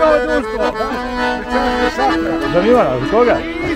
kao društvo. Zanima nas, koga?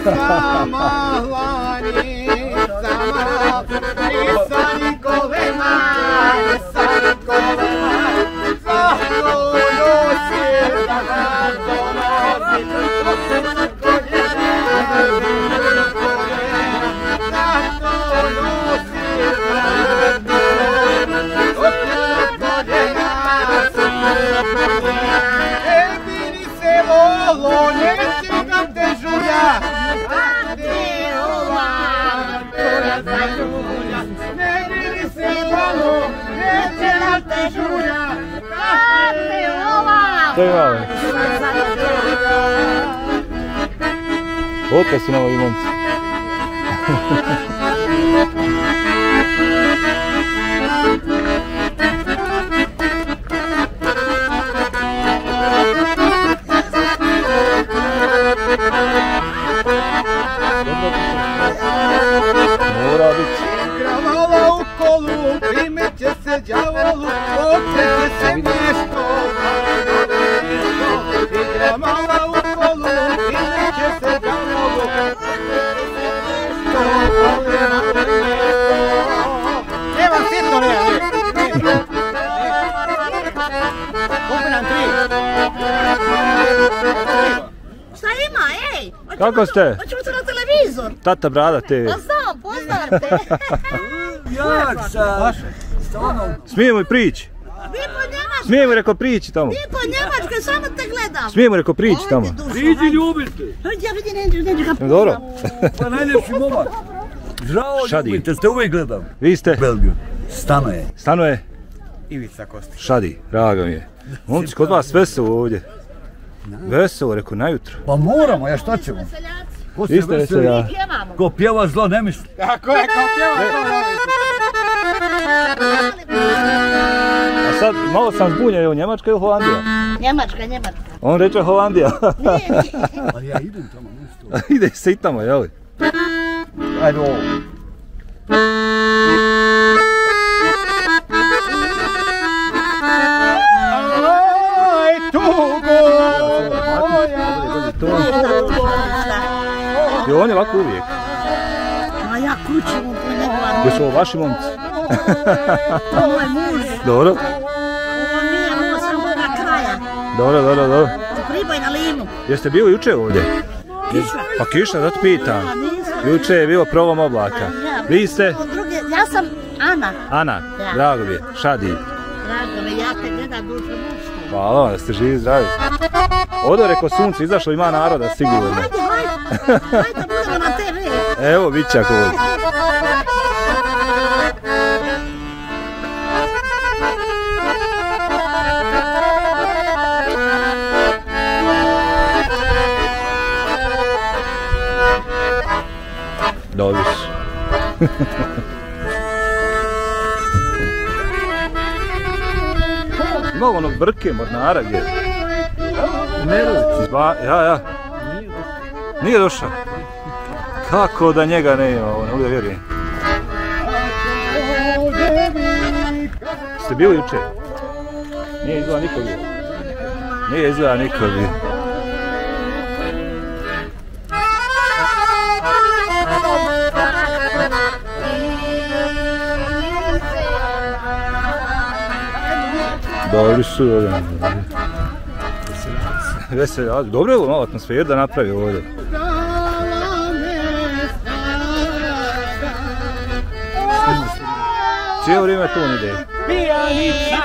Otka su novi momci. Mora biti. Kravala u kolu, primeće se đavolu, okreće se nešto. Kravala u kolu, primeće se đavolu, nema sitno ne. Kupi nam 3. Šta ima, ej? Kako ste? Hoćemo se na televizor. Tata Brada TV. Pa znam, poznate. Jak sad. Smijemo i prići. Vi po Njemačkoj. Smijemo reko prići tamo. Vi po Njemačkoj, samo te gledam. Smijemo reko prići tamo. Priđi ljubite. Ja vidim, neđu ga. Dobro. Pa najljepši momak. Žao ljubite, ste uvijek gledam. Vi ste? Belgiju. Stanuje. Stanuje? Ivica Kostić. Šadi, drago mi je. Momci, kod vas veselo ovdje. Veselo, reko, najutro. Pa moramo, ja šta ćemo? Vi ste veselja. Ko pjeva zlo ne misli. Tako je, kao pjeva zlo ne misli. A sad, malo sam zbunjen, je li Njemačka ili Holandija? Njemačka. On reče Holandija. Ali ja idem tamo, nešto. Ide se i tamo, jeli? Ajde ovo. Aj, tugo I on je ovako uvijek. A ja kućem po njegova. Gdje su ovo vaši momci? To moj muž. Dobro. Ovo nije moj sam ovoga kraja. Dobro. Priboj na Limu. Jeste bili juče ovdje? Kiša. Pa kiša, da te pitam. Juče je bilo provom oblaka. Vi ste? Ja sam Ana. Ana, drago mi je. Šadi. Drago mi, ja te gledam dušu mušku. Hvala vam da ste živi i zdravi. Ovdje reko sunce izašlo, ima naroda sigurno. Hajde, budemo na TV. Evo, bit će ako vodi. Dobri su. Ima onog Brke, Mornara gdje? Ja. Nije došao. Kako da njega ne ima, ne mogu da vjerujem. Ste bili juče? Nije izgleda niko bio. Nije izgleda niko bio. Dobri su ovdje. Veselja, dobro je ovo malo atmosfera da napravi ovdje. Cijelo vrijeme tu on ide. Pijanica.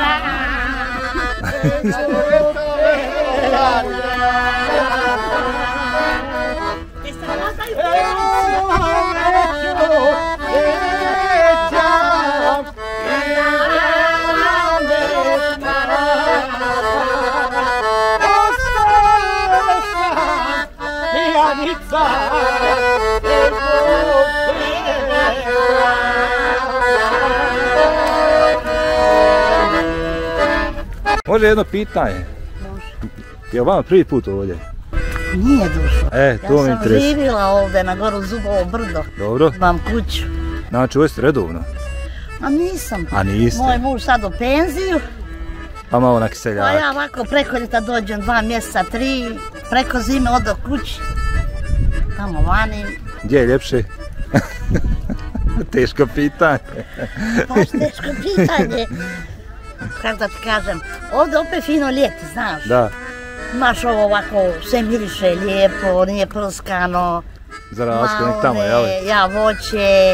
Može jedno pitanje. Je li vama prvi put ovdje? Nije došlo. To mi interesuje. Ja sam živjela ovdje na goru Zubovo brdo. Dobro. Imam kuću. Znači ovo jeste redovno? A nisam. A niste? Moj muž sad u penziju. Pa malo na Pa kiseljak. ja ovako preko ljeta dođem 2 mjeseca, 3, preko zime odo kući. Tamo vani. Gdje je ljepše? Teško pitanje. Baš teško pitanje. Kako da ti kažem, ovdje opet fino ljeti, znaš. Da, Imaš ovo ovako, sve miriše lijepo, nije prskano. za razliku nek tamo, jel? Ja voće,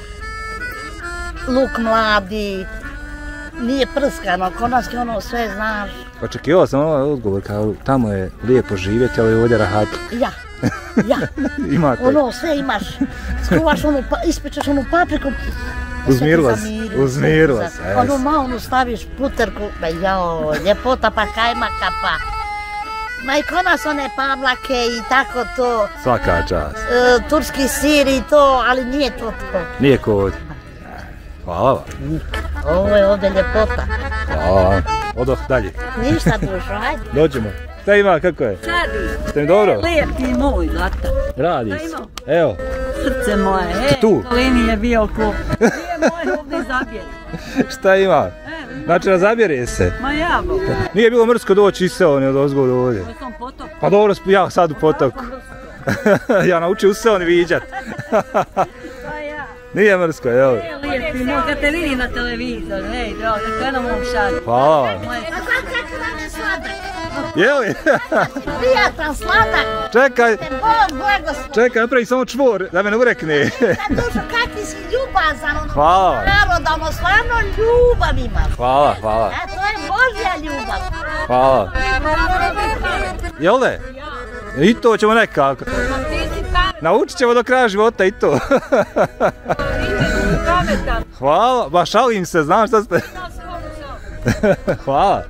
luk mladi, nije prskano, konački ono sve znaš. Očekivao sam ovaj odgovor kao tamo je lijepo živjeti, ali ovdje rahat. Ja. Ima to. Ono sve imaš, skuvaš onu, ispečeš onu papriku. Uzmirila se, uzmirila se. Onu malo staviš puterku, ba jao, ljepota pa kajmaka pa. Ma i kod nas one pavlake i tako to. Svaka čast. Turski sir i to, ali nije to to. Nije ko ovdje. Hvala vam. Ovo je ovdje ljepota. Hvala vam. Odoh dalje. Ništa dušo, ajde. Dođemo. Šta ima, kako je? Radi. Ste mi dobro? Lijep ti moj, zlata. Radi Šta se. ima? Evo, Srce moje. Tu. Koleni je bio ko. Nije moj ovdje zabijel. šta ima? Znači, razabjere se. Ma jabo. Nije bilo mrsko doći iz Seoni od ozgo do ovdje. Ovo sam potok. Pa dobro, ja sad u potoku. Ja naučio u Seoni viđat. Pa ja. Nije mrsko, evo. Lijep ti moj, kad te vidi na televizoru. Ej, drago, kako jednom mog šalje. Hvala vam. A znam kako nam je sladak. Jeli? Prijatan sladak. Čekaj, Bog blagoslov. čekaj, napravi samo čvor da me ne urekne. Dušo, kakvi si ljubazan, ono Hvala vam. narod, ono stvarno ljubav imaš. Hvala, hvala, A to je Božja ljubav. hvala. Jel da? I to ćemo nekako. Naučit ćemo do kraja života i to. Hvala, ba šalim se, znam šta ste. Hvala.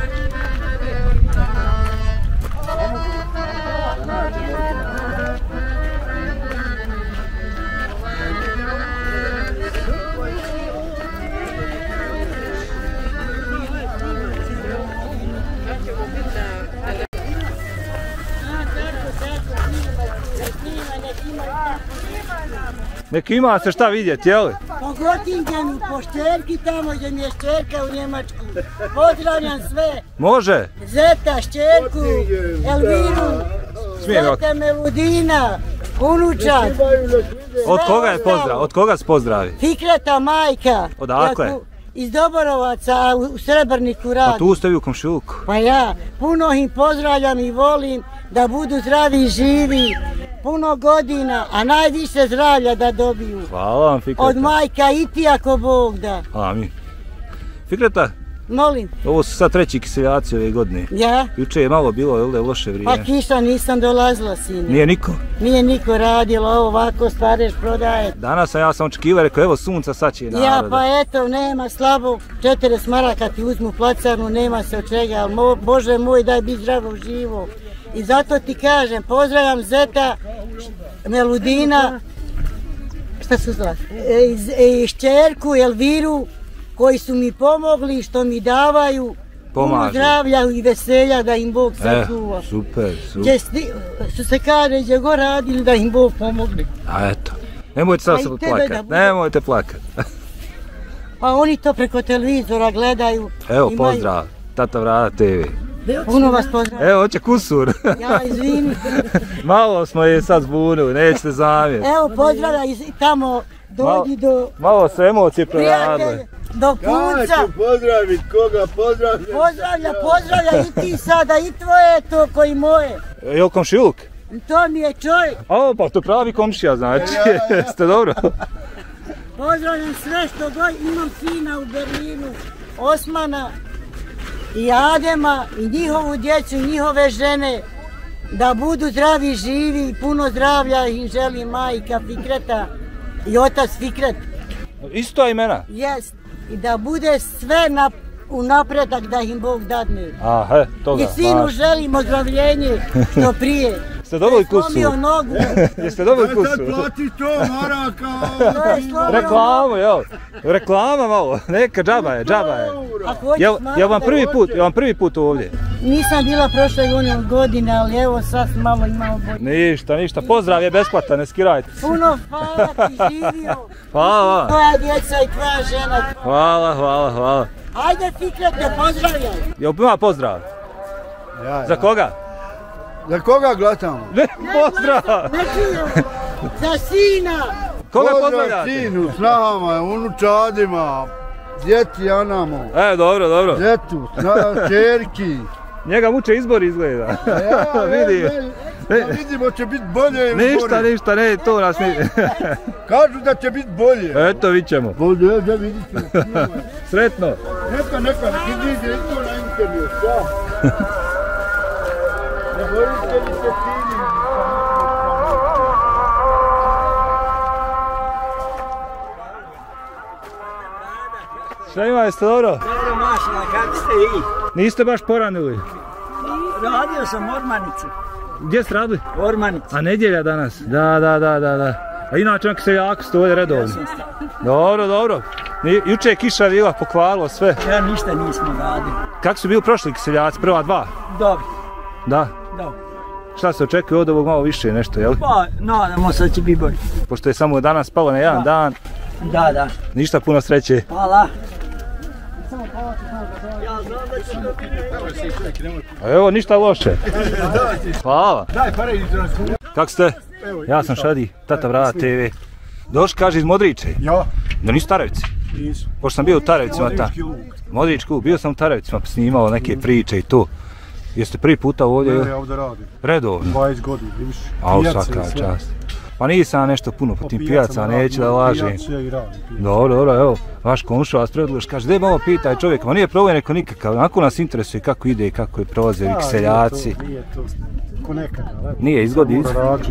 Neki ima se šta vidjeti, jel? Po Göttingenu, po Šćerki tamo gdje mi je Šćerka u Njemačku. Pozdravljam sve. Može? Zeta, Šćerku, Elviru, Smijem, Zeta Meludina, unučak. Od koga je pozdrav? Od koga se pozdravi? Fikreta majka. Odakle? Ja iz Doborovaca, a u Srebrniku A radi. tu ste vi u komšiluku. Pa ja puno ih pozdravljam i volim da budu zdravi i živi. Puno godina, a najviše zdravlja da dobiju. Hvala vam, Fikreta. Od majka i ti ako Bog da. Amin. Fikreta, Molim, ovo su sad treći kiseljaci ove godine. ja? Juče je malo bilo, jel da je loše Pa vrijeme? kiša nisam dolazila, sine. Nije niko. Nije niko radilo, ovo ovako stvareš prodaje. Danas ja sam očekivao, rekao evo sunca, sad će naroda. Ja pa eto, nema slabo, 40 maraka ti uzmu placarnu, nema se od čega, ali Bože moj daj biti zdravo živo. I zato ti kažem, pozdravljam Zeta, Meludina, šta su zvala? Šćerku, Elviru, koji su mi pomogli, što mi davaju. Puno Pomažu. zdravlja i veselja da im Bog sačuva. Super, super. Gdje što se kaže, gdje go radili da im Bog pomogne. A eto, nemojte sad A i se tebe plakat, da bude. nemojte plakat. Pa oni to preko televizora gledaju. Evo, imaju- pozdrav, Tata Vrada TV. Puno vas pozdravljam. Evo, hoće kusur. Ja izvini. Malo smo je sad zbunili, nećete zamjeriti. Evo pozdravlja i tamo dođi do Malo su emocije proradile. prijatelja, do punca. pozdravit koga, pozdravljam. Pozdravlja i ti sada i tvoje to koji moje. Jel komšiluk? To mi je čovjek. O, pa to pravi komšija, znači. Ste dobro? Pozdravljam sve što god. Imam sina u Berlinu, Osmana i Adema i njihovu djecu, njihove žene. Da budu zdravi i živi i puno zdravlja im želim majka Fikreta i otac Fikret. Isto imena? Jest. I da bude sve u napredak da im Bog dadne. A, he, toga. I sinu vaš. želim ozdravljenje što prije. Ste dobili Slomio kusur? nogu. Jeste dobili Sad kusur? plati to, maraka. To je slomio Reklamu, jel? Reklama malo, neka džaba je, džaba je. Ako hoćeš Jel vam malo prvi put ovdje? Nisam bila prošle godine, ali evo sad malo imamo bolje. Ništa, pozdrav je besplatan, ne skirajte. Puno hvala ti živio. Hvala vam. Tvoja djeca i tvoja žena. Hvala. Ajde Fikrete, pozdravljaj. Jel ima pozdrav? Ja. Za koga? Za koga glasamo? Ne, pozdrav! Ne čujem. Za sina. Koga Pozdrav pozdravljate? sinu, snahama, unučadima, djeci Anamo, Dobro. djetu, čerki. Njega muče izbor izgleda. Ja, Vidi. vidimo će biti bolje. Ništa, ne, to nas ne... Kažu da će biti bolje. Eto, vidit ćemo. Bolje, da vidite. Sretno. Neka, idite to na intervju, šta? Ne bojite li se fini? Šta ima, jeste dobro? Dobro mašina, kako ste vi? Niste baš poranili? Radio sam Ormanicu. Gdje ste radili? Ormanicu. A nedjelja danas? Da. A inače onako se jako ste ovdje redovno. Dobro. Juče je kiša bila, pokvarilo sve. Ja ništa nismo radili. Kako su bili prošli kiseljaci, prva dva? Dobro. Da. Šta se očekuje od ovog malo više nešto, jel? Pa, nadamo se da će biti bolje. Pošto je samo danas palo na jedan dan. Da. Ništa puno sreće. Hvala. A evo, ništa loše. Hvala. Kako ste? Ja sam Šadi, Tata Brada TV. Došli, kaže, iz Modriče. Ja. Da nisu Tarevci? Nisu. Pošto sam bio u Tarevcima ta. Modrički luk. Bio sam u Tarevcima, pa snimao neke priče i to. Jeste prvi puta ovdje? Ne, ovdje radim. Redovno? 20 godina, vidiš. A svaka čast. Pa nisam nešto puno po tim pijaca, neću da lažem. Dobro, evo, vaš komšo vas predloži, kaže, daj malo pitaj čovjeka, ma nije problem neko nikakav, onako nas interesuje kako ide i kako je prolaze ovi kiseljaci. Nije to, ko nekada, ne? Nije, iz godine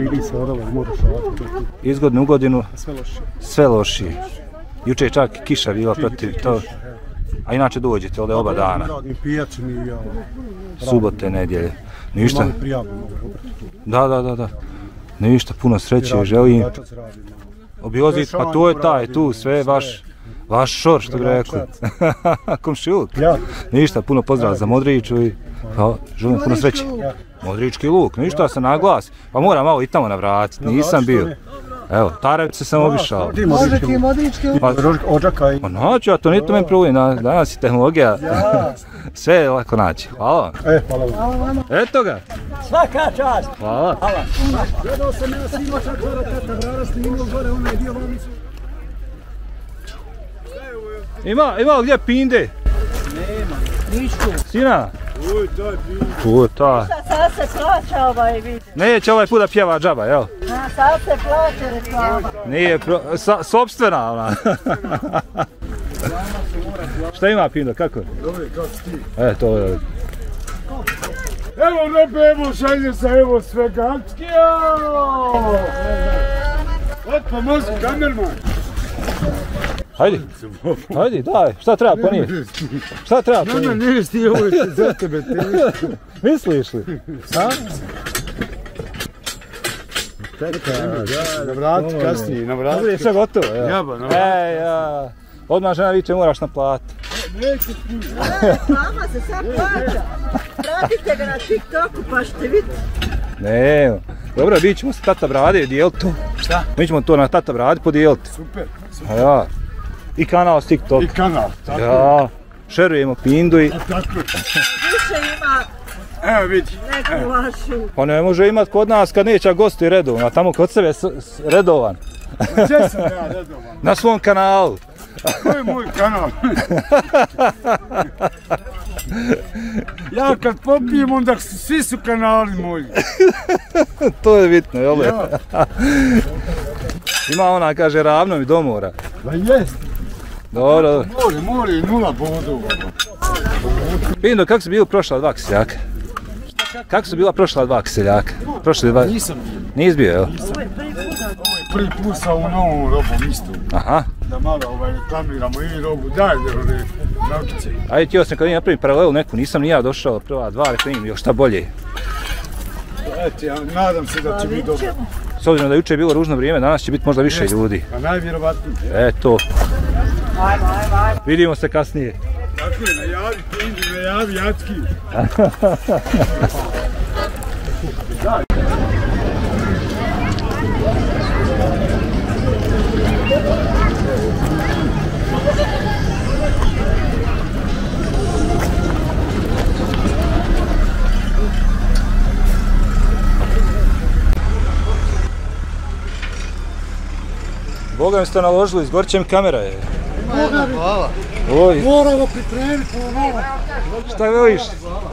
u godinu, sve lošije. Juče je čak kiša bila protiv to, a inače dođete ovdje oba dana. Subote, nedjelje. Ništa. Da. Ništa, puno sreće, želim obilaziti, pa to je taj, tu sve vaš šor, što bi rekli. Komšiluk. Ništa, puno pozdrav za Modriču i želim puno sreće. Modrički luk, ništa sam naglas, pa moram malo i tamo navratiti, nisam bio. Evo, Tarevce sam obišao. Može ti Modrički luk? Ođakaj. Pa naću, a to nije to meni problem, danas je tehnologija, sve je lako naći. Hvala vam. Hvala vam. Eto ga. Svaka čast. Hvala. Gledao sam ja svima čak gore Tata Brada snimao gore onaj dio vamicu. Ima gdje pinde? Nema, ništa. Sina? Uj, taj pinde. Uj, taj. Sad se plaća ovaj vid. Neće ovaj put da pjeva džaba, jel? Sad se plaća reklama. Nije, sopstvena ona. Šta ima Pindo, kako? Dobre, kako si ti? To je. Evo evo šalje se, evo sveganski, Od pomozi kamerman. Hajde, daj, šta treba ponijeti? Šta treba ponijeti? Ne, niješ ti, ovo je za tebe, teško. Misliš li? Na vrati kasnije, na vrati. Bude sve gotovo, evo. Jaba, na vrati. Odmah žena viče, moraš naplatiti. Reklama se sad plaća. Pratite ga na TikToku pa ćete vidjeti. Ne, dobro, mi ćemo se Tata Brade dijeliti to. Šta? Mi ćemo to na Tata Brade podijeliti. Super. Ja. I kanal s TikTok. I kanal, tako je. Ja. Šerujemo Pindu i... Tako je. Više ima Evo vidi. neku vašu. Pa ne može imat kod nas kad neće gosti redovno, a tamo kod sebe redovan. Gdje sam ja redovan? Na svom kanalu. To je moj kanal. Ja kad popijem onda svi su kanali moji. To je bitno, jel? Ima ona, kaže, ravno mi do mora. Da jest. Dobro. More i 0 bodova. Pindo, kako su bila prošla dva kiseljaka? Kako su bila prošla dva kiseljaka? Nisam bio. Nisi bio, jel? Ovo je prvi put sa u novom robom isto. Aha. Da malo reklamiramo i robu, daj da naučice. Ajde, htio sam kad im napravim paralelu neku, nisam ni ja došao prva dva, rekao im još šta bolje. Eto, ja nadam se da će biti dobro. S obzirom da juče je bilo ružno vrijeme, danas će biti možda više ljudi. A najvjerovatnije. Eto. Vidimo se kasnije. Tako je, najavi Pindu, najavi Jacki. Boga mi ste naložili, izgorit će mi kamera je. Boga mi, Oj, moramo pripremiti ovo malo. šta veliš?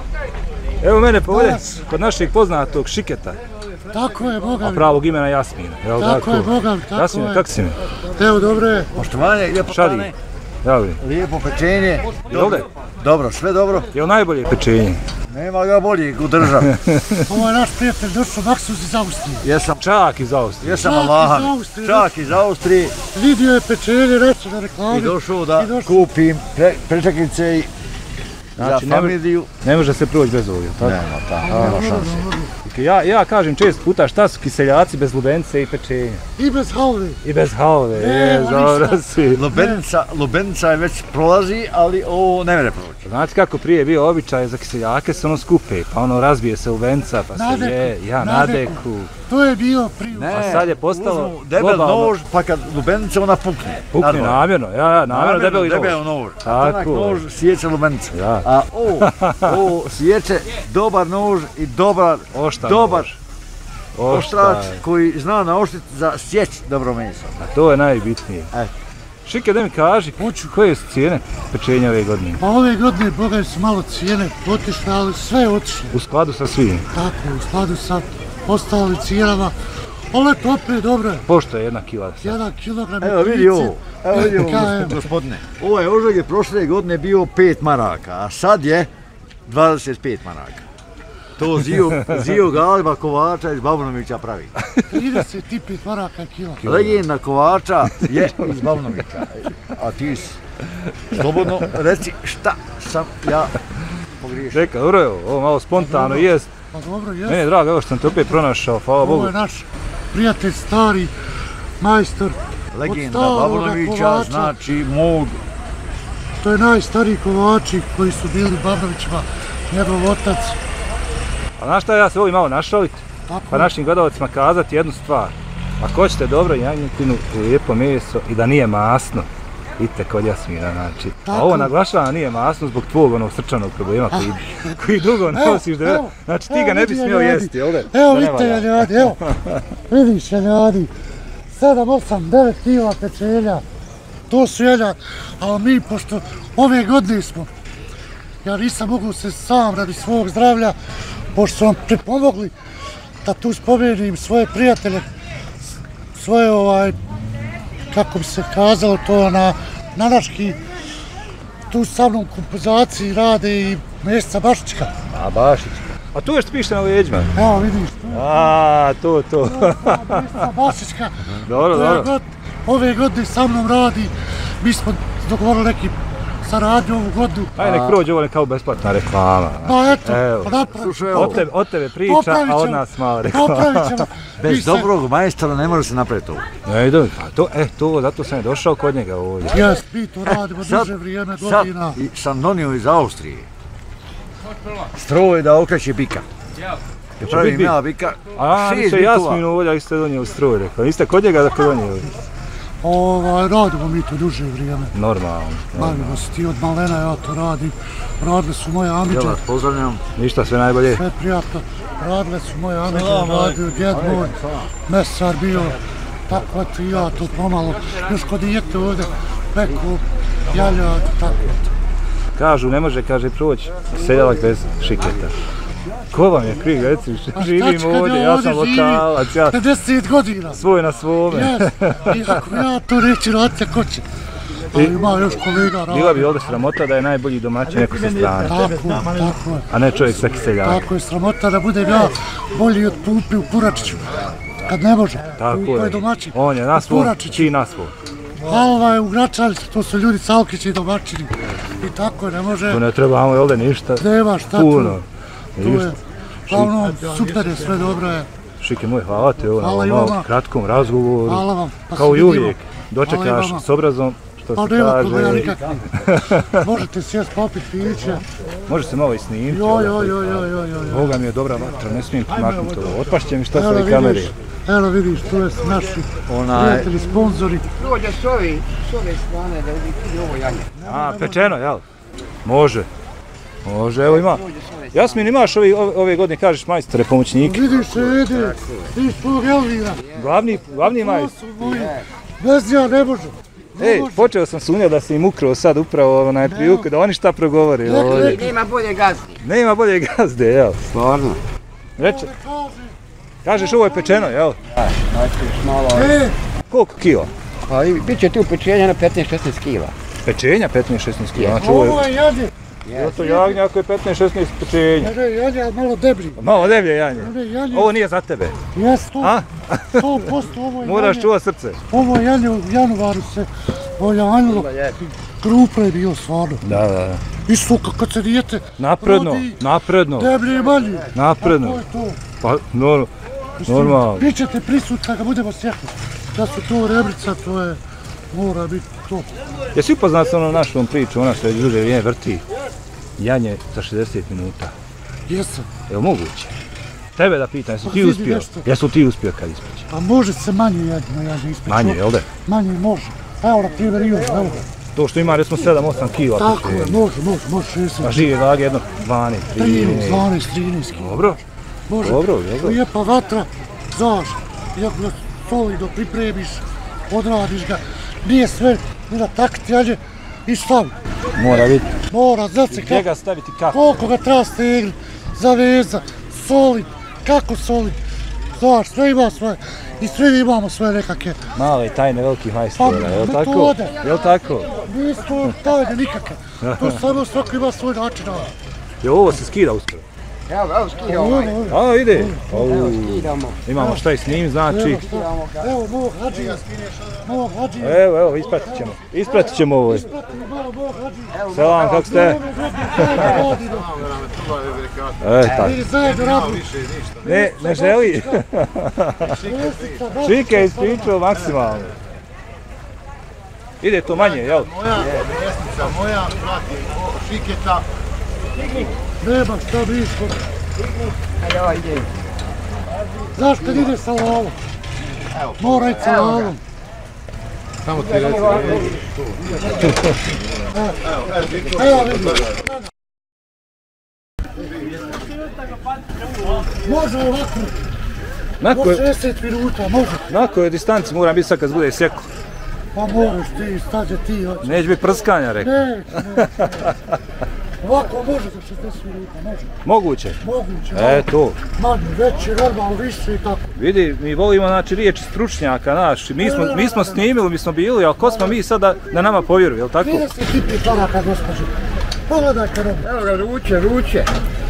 Evo mene pa ovdje, kod našeg poznatog Šiketa, Tako je, Boga a mi. pravog imena Jasmina. Jel Tako je, Boga mi, tako Jasmina, je. kako si mi? Evo, dobro je. Poštovanje, lijepo Šadi. pane, Jel bi? lijepo pečenje. Jel da? Dobro, sve dobro. Jel najbolje pečenje? Nema ga boljeg u državi. Ovo je naš prijatelj došao Maksus iz Austrije. Jesam, Čak iz Austrije. jesam Čak iz Allahan. Austrije. Čak iz Austrije Vidio je pečenje, reče na reklami. i došao da I došao. kupim prečakice i za Znači, familiju. Ne može se proći bez ovoga, tako? Nema šanse. Ja kažem često puta šta su kiseljaci bez lubenice i pečenja. I bez halve. I bez halve, Nema dobro ništa. si. Lubenica je već prolazi, ali ovo ne mere proći. Znate kako prije je bio običaj za kiseljake se ono skupe, pa ono razbije se lubenica, pa se Nadeku, je, nadeku. nadeku. To je bio prije. Ne, A sad je postalo uzmu debel globalno. nož, pa kad lubenica ona pukne. Pukne Nadvor. namjerno, namjerno debeli nož. Debel nož. Tako Tanak je. nož siječe lubenicu. Ja. A ovo siječe dobar nož i dobar Oštar dobar nož. oštrač Oštar. koji zna naoštriti za sjeć dobro meso. A to je najbitnije. Šike, da mi kaži, koje su cijene pečenja ove godine? Pa ove godine, Boga su malo cijene otišle, ali sve je otišlo. U skladu sa svim. Tako, u skladu sa ostalim cijenama. Ali to opet dobro je. Pošto je 1 kila? 1 kilogram Evo vidi ovo, KM. gospodine. Ovaj ožeg je prošle godine bio 5 maraka, a sad je 25 maraka. To Zio Galiba Kovača iz Babnovića pravi. 35 maraka kilo. Legenda Kovača je iz Babnovića. A ti slobodno reci šta sam ja pogriješio. Čekaj, dobro je ovo malo spontano jest. Pa dobro, Meni je jes. drago evo što sam te opet pronašao, hvala Ovo Bogu. je naš prijatelj, stari majstor. Legenda Od staloga Babnovića Kovača. znači mog. To je najstariji Kovači koji su bili Babnovićima, njegov otac. A znaš šta, ja se volim malo našaliti, Tako, pa našim gledalcima kazati jednu stvar. Ako hoćete dobro janjetinu, lijepo meso i da nije masno, idite kod Jasmina, znači. A Tako. ovo naglašava nije masno zbog tvog onog srčanog problema koji dugo nosiš, evo, znači ti ga ne bi vidi, smio Janjadi. jesti, jel da? Evo Da ne vidite valja. Janjadi, evo. Vidiš Janjadi. 7, 8, 9 kila pečenja. To su Janjadi. Ali mi, pošto ove godine smo, ja nisam mogu se sam radi svog zdravlja, pošto su vam pripomogli da tu spomenim svoje prijatelje, svoje kako bi se kazalo to na naški, tu sa mnom kompozaciji rade i Mjesca Bašićka. A Bašić. A tu je što piše na leđima. Evo vidiš tu. A, to. Mjesca Bašićka. Dobro, koja dobro. ove godine sa mnom radi. Mi smo dogovorili neki saradnju ovu godinu. Aj nek prođe ovo kao besplatna reklama. Pa eto, Evo. pa napravit Slušaj, ćemo. Od tebe priča, Popravit a od ćemo. nas mala reklama. Popravit ćemo. Mi Bez se- dobrog majstora ne može se napraviti ovo. Ne, dobro, pa to, zato sam je došao kod njega ovdje. Jes, mi to radimo Sad- duže vrijeme, Sad godina. sam donio iz Austrije stroj da okreće bika. Pravim bik? ja bika, A, 6 niste bikova. Jasminu ovdje, ali ste donijeli stroj, rekao. Niste kod njega da donijeli. Radimo mi to duže vrijeme. Normalno. Bavimo se ti od malena, ja to radim. Radile su moje Ja amiđe, vas pozdravljam. Ništa, sve najbolje. sve prijatno. Radile su moje amiđe, radio djed moj, mesar bio. Tako eto i ja to pomalo. Još kod dijete ovdje, peku, jaljad, tako eto. Kažu, ne može, kaže, proći seljak bez šiketa. Ko vam je kriv, reci, živim ovdje, ja sam lokalac, ja 50 godina. svoj na svome. Jes, i ako ja to neću raditi, ko će? Ali ima još kolega radi. Bila bi ovdje sramota da je najbolji domaćin neko sa strane, Tako je. a ne čovjek sa kiseljaka. Tako je, sramota da budem ja bolji od Pupi u Puračiću. Kad ne može, Tako Pupa je je. domaćin. On je na svom, Puračiću. ti na svom. A u Gračanicu, to su ljudi Salkići i domaćini. I tako je, ne može, Tu ne trebamo ovdje ništa nema šta puno. tu. Tu je, uglavnom, super je, sve dobro je. Šike moj, hvala ti ovo na Hvala i ovom vama. kratkom razgovoru. Hvala vam. Pa Kao se i vidimo. uvijek, Hvala i dočekaš vama. s obrazom, što Pa se nema problema kaže. nikakvih. Možete sjest popit piće. Može se malo i snimiti. Joj. Boga mi je dobra vatra, ne smijem primaknuti ovo. Otpašće mi šta Evo sa ove kamere. vidiš, evo vidiš, tu su naši prijatelji, sponzori. Dođe s ove strane da vidi ovo janje. A, pečeno, jel? Može. Može, evo ima. Jasmin, imaš ove godine, kažeš majstore, pomoćnike. Vidiš se, Ede, vidiš svog Elvira. Glavni To majstor. su moji Bez ja ne može. Ej, počeo sam sumnjati da si im ukrao sad upravo onaj priliku da oni šta progovori ovdje. Nema bolje gazde. Nema bolje gazde, jel? Stvarno. Reče. Kažeš ovo je pečeno, jel? Znači malo... Koliko kila? Pa bit će tu pečenja na 15-16 kila. Pečenja 15-16 kila, znači Ovo je janje. je to jagnje ako je 15-16 pečenja. Ne, janje, ali malo deblji. Malo deblje janje. Janje. Ovo nije za tebe. Jes, 100%, ovo je Moraš janje. čuvati srce. Ovo je janje u januaru se janjilo. Krupno je bio stvarno. Da. Isto kad se dijete Napredno. deblji i manji. Napredno. To je to. Pa, normalno. Bićete prisutni kad ga budemo sjekli. Da su to rebrica, to je, mora biti to. Jesi upoznat sa onom našom priču, ona što je duže vrijeme vrti janje za 60 minuta? Jesam. Jel moguće? Tebe da pitam, jesu ti vidi uspio? nešto. Jesu ti uspio kad ispeći? A može se manje janje ispeći. Manje, jel da? Manje može. Evo na primjer i ovo, evo ga. To što ima recimo 7-8 kila. Tako je, može 60. A žive vage jedno 12, 13 kilo. Dobro. Može. Dobro. Lijepa vatra, znaš, iako ga solido pripremiš, odradiš ga, nije sve, ne da takti jađe i stavi. Mora biti. Mora, znat se Gdje ga staviti kako? koliko ga treba stegli, zaveza, solid, kako solid. Znaš, sve ima svoje i svi imamo svoje nekakve. Male tajne velikih majstora, jel tako? Metode. Jel tako? Nisu to tajne nikakve. To samo svako ima svoj način. Jel ovo se skida uskoro? Evo skida ovaj. A, ide. Evo skidamo. Imamo šta i s njim, znači. Evo mog hađija. Evo, ispratit ćemo ovo. Selam, kako ste? Tako. Ne želi. Šike je ispričao maksimalno. Ide to manje, jel? Moja mjesnica, moja prati Šiketa. Nema šta blisko. Ajde, ovo ide. Znaš kad ide sa lalom? Mora ići sa lalom. Samo ti reci. Evo vidi. Može ovako. Na Po 60 minuta, može. Na kojoj distanci moram biti sad kad bude sjeko? Pa moraš ti, stađe ti hoće. Neće biti prskanja, rekao. Ne. Ovako može za 60 minuta, može. Moguće? Moguće. To. Manje, veći, normalno, više i tako. Vidi, mi volimo, znači, riječi stručnjaka, naš. Mi smo snimili, mi smo bili, ali ko smo mi sad da nama povjeruju, jel tako? 30 tipi paraka, gospođe. Pogledaj kad robi. Evo ga, ruče.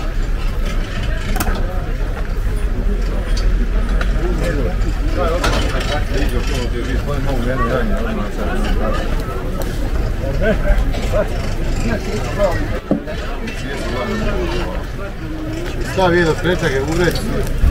Stav jedan prečak je uvreći.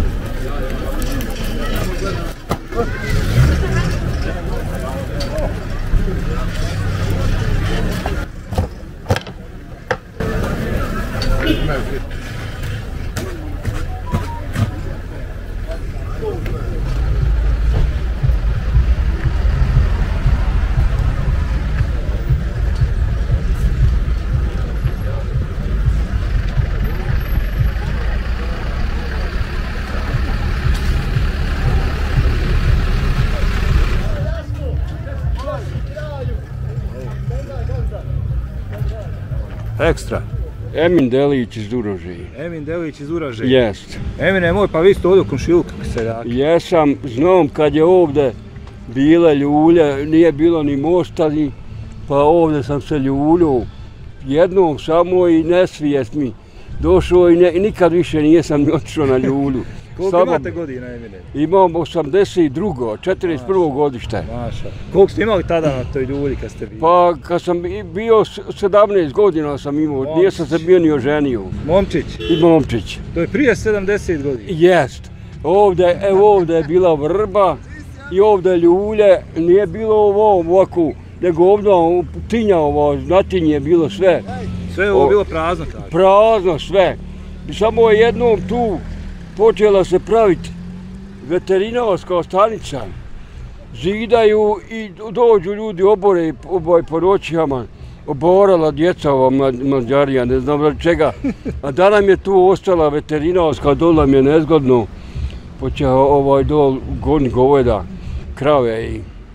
Ekstra. Emin Delić iz Urože. Emin Delić iz Urože. Jest. Emine moj, pa vi ste ovdje u komšiluku seljaka. Jesam, znam kad je ovdje bile ljulje, nije bilo ni mosta, pa ovdje sam se ljuljio. Jednom samo i nesvijest mi došao i nikad više nisam ni otišao na ljulju. Koliko imate godina, Emine? Imam 82. 41. godište. Maša. Koliko ste imali tada na toj ljulji kad ste bili? Pa kad sam bio 17 godina sam imao, nisam se bio ni oženio. Momčić? I momčić. To je prije 70 godina? Jest. Ovdje je bila vrba i ovdje ljulje, nije bilo ovo ovako, nego ovdje tinja ovo, znatinje je bilo sve. Sve je ovo bilo prazno, kaže? Prazno sve. I samo je jednom tu počela se praviti veterinarska stanica. Zidaju i dođu ljudi obore po noćama. Oborala djeca ova mlađarija, ne znam od čega. A da nam je tu ostala veterinarska, dol nam je nezgodno. Počeo dol gonit goveda, krave i...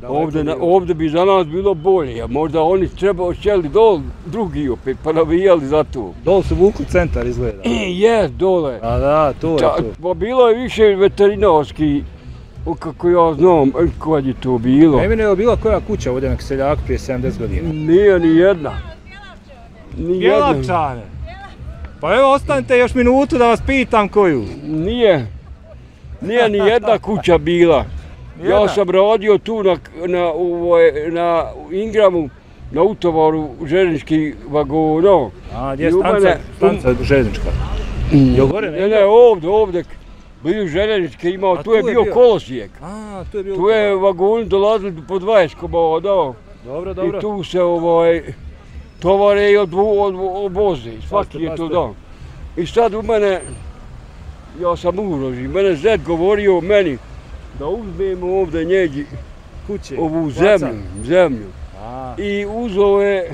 Ovdje bi za nas bilo bolje, a možda oni trebao šeli dol drugi opet, pa navijali za to. Dol su vukli centar izgleda. Jes, dole. A da, to je to. Pa bilo je više veterinarski, kako ja znam, kad je to bilo. Mene je bila koja kuća ovdje na Kiseljaku prije 70 godina? Nije ni jedna. Bjelavčane. Pa evo, ostanite još minutu da vas pitam koju. Nije ni jedna kuća bila. Ja sam radio tu na Ingramu, na utovaru željezničkih vagona. A, gdje je stanca željeznička? Ne, ovdje. Bili željezničke imao, tu je bio kolosijek. Tu je vagoni dolazili po 20 komada. Dobro. I tu se tovare i odvoze, svaki je to dan. I sad u mene, ja sam ugrožen, mene zet govorio meni da uzmemo ovdje njeđi ovu zemlju. I uzeo je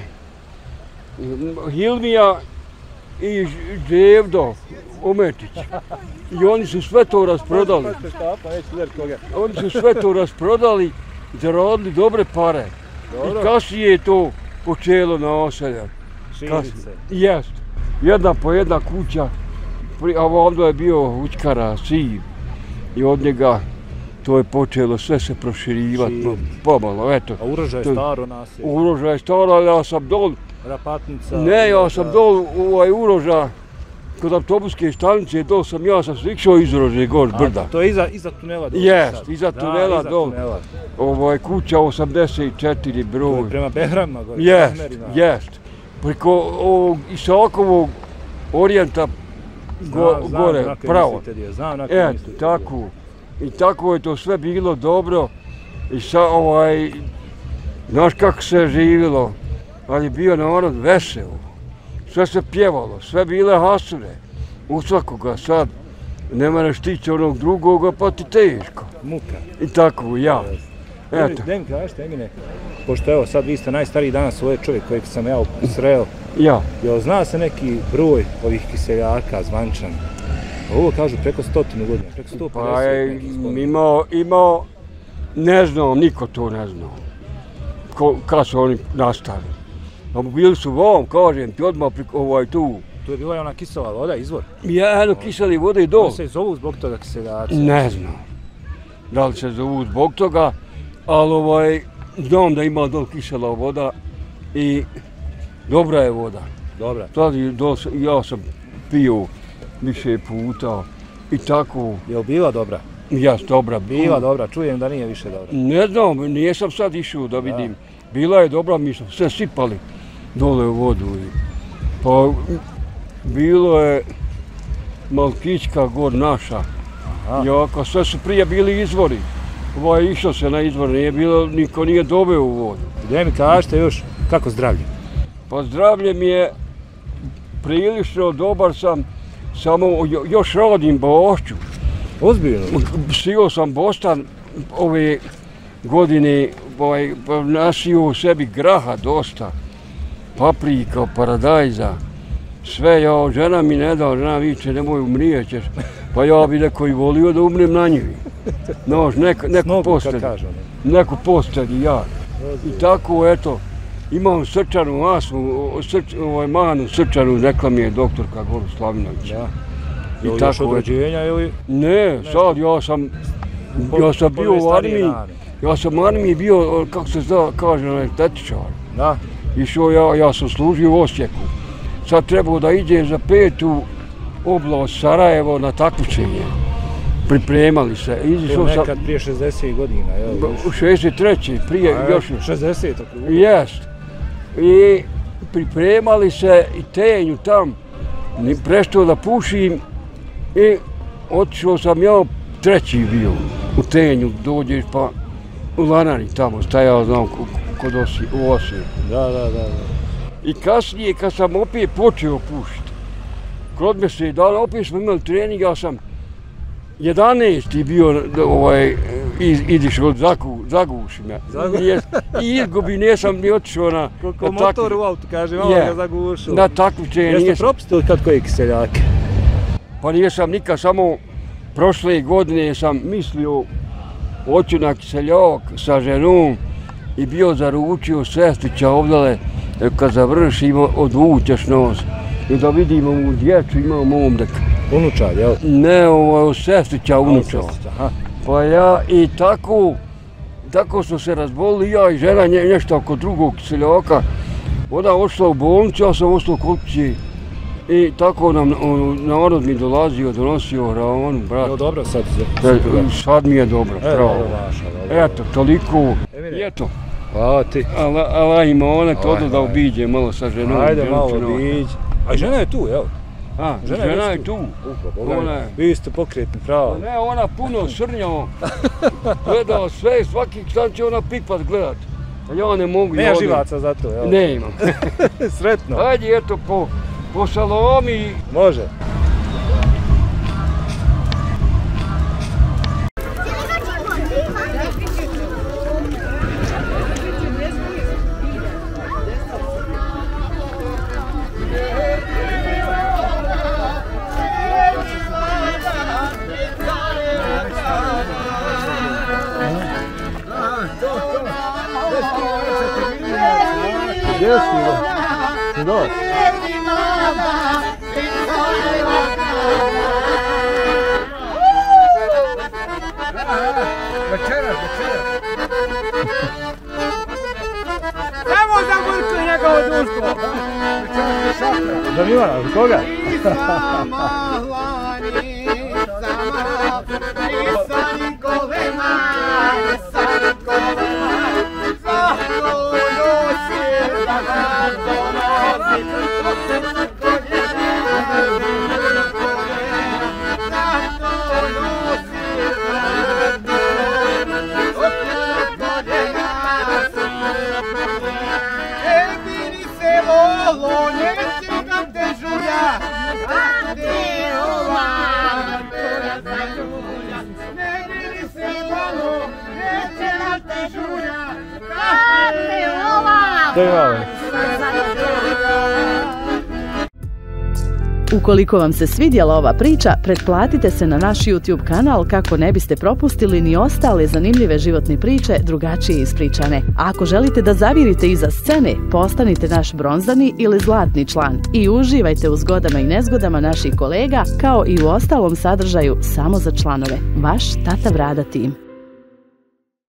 Hilmija i Đevdo Ometić. I oni su sve to rasprodali. I zaradili dobre pare. I kasnije je to počelo naselja. Širice. Jest. Jedna po jedna kuća, a ovdje je bio Učkara, Siv. I od njega to je počelo sve se proširivati, pomalo, eto. A Uroža je staro naselje? Uroža je staro, ali ja sam dol... Rapatnica? Ne, ja sam dol Uroža, kod autobuske stanice, dol sam išao iz Urože, gor brda. To je iza tunela dol? Jest, iza tunela dol. Kuća 84 broj. To je prema Behramima gore? Jest. Preko Isakovog orijenta gore, pravo. Znam na kojem mislite. Tako. I tako je to sve bilo dobro. I znaš kako se živjelo, ali je bio narod vesel. Sve se pjevalo, sve bile hasure. U svakoga sad ne moraš tići onog drugoga, pa ti teško. Muka. I tako, ja. Eto. Daj mi kažete, Emine, pošto evo sad vi ste najstariji danas ovaj čovjek kojeg sam ja sreo. Ja. Jel zna se neki broj ovih Kiseljaka, Zvančan? Ovo kažu preko 100 godina, preko 150. Pa imao, ne znam, niko to ne zna. Kad su oni nastali. Bili su vam, kažem ti odmah tu. Tu je bila ona kisela voda, izvor? Jedno kiseli vode i dol. Oni se zovu zbog toga Kiseljaci? Ne znam. Da li se zovu zbog toga, ali znam da ima dol kisela voda i dobra je voda. Dobra. Ja sam pio više puta i tako. Je li bila dobra? Jes, dobra. Bila dobra, čujem da nije više dobra. Ne znam, nisam sad išao da vidim. Bila je dobra, mi smo sve sipali dole u vodu. Pa bilo je Malkićka gor naša. Jako, sve su prije bili izvori. Išao se na izvor, niko nije doveo u vodu. Gdje mi kažete još, kako zdravlje? Pa zdravlje mi je prilično dobar sam, samo još radim Bošću. Ozbiljno? Sio sam Bostan ove godine, nasio u sebi graha dosta, paprika, paradajza, sve, žena mi ne dao, žena viče, nemoj umrijećeš, pa ja bi neko i volio da umrem na njivi. Nož, neku postelji, ja. I tako, eto, imam srčanu astmu, manu srčanu, rekla mi je doktorka Goru Slavinović. Je li još od rođenja ili? Ne, sad ja sam bio u armiji. Ja sam u armiji bio, kako se kaže, estetičar. Da. Išao ja sam služio u Osijeku. Sad trebao da ide za 5. oblast Sarajevo na takmičenje. Pripremali se. To nekad prije 60 godina, jel? 63. prije još. 60. Jest. I pripremali se i tenju tam. Prestao da pušim i otišao sam ja 3. bio u tenju. Dođeš pa u Lanari tamo stajao, znam, kod Osijeku. Da. I kasnije kad sam opet počeo pušiti, kod mjesec dana opet smo imali trening, ja sam 11. bio, idiš od zagušim ja. I izgubi, nisam ni otišao na takvičenje. Koliko motor u autu, kaže, malo ga zagušao. Na takvičenje. Jeste propustili kad koje Kiseljake? Pa nisam nikad, samo prošle godine sam mislio očinak seljak sa ženom i bio zaručio sestrića ovdje, kad završimo odvučeš nos. I da vidimo mu dječu, imao momdek. Unučad, jel? Ne, ovo sestrića unučad. Pa ja i tako smo se razbolili, ja i žena nešto oko drugog seljaka. Ona ošla u bolnicu, ja sam ostao kod kuće. I tako nam narod mi dolazio, donosio hranu, brat. Jel dobro sad? Sad mi je dobro, pravo. Eto, toliko. Eto. Hvala ti. Allah ima ona to da obiđe malo sa ženom. Ajde malo obiđe. A žena je tu, jel? Žena je tu. Vi ste pokretni, pravo. Ne, ona puno srnjao. Gledao sve, svaki dan će ona pipat gledat. Ja ne mogu. Nema živaca za to, jel? Ne imam. Sretno. Ajde, eto, po salami. Može. Gdje si doći? Večeras. Samo za Gurku i njegovo društvo. Za Milana, za koga? Ukoliko vam se svidjela ova priča, pretplatite se na naš YouTube kanal kako ne biste propustili ni ostale zanimljive životne priče drugačije ispričane. A ako želite da zavirite iza scene, postanite naš bronzani ili zlatni član i uživajte u zgodama i nezgodama naših kolega, kao i u ostalom sadržaju samo za članove. Vaš Tata Brada tim.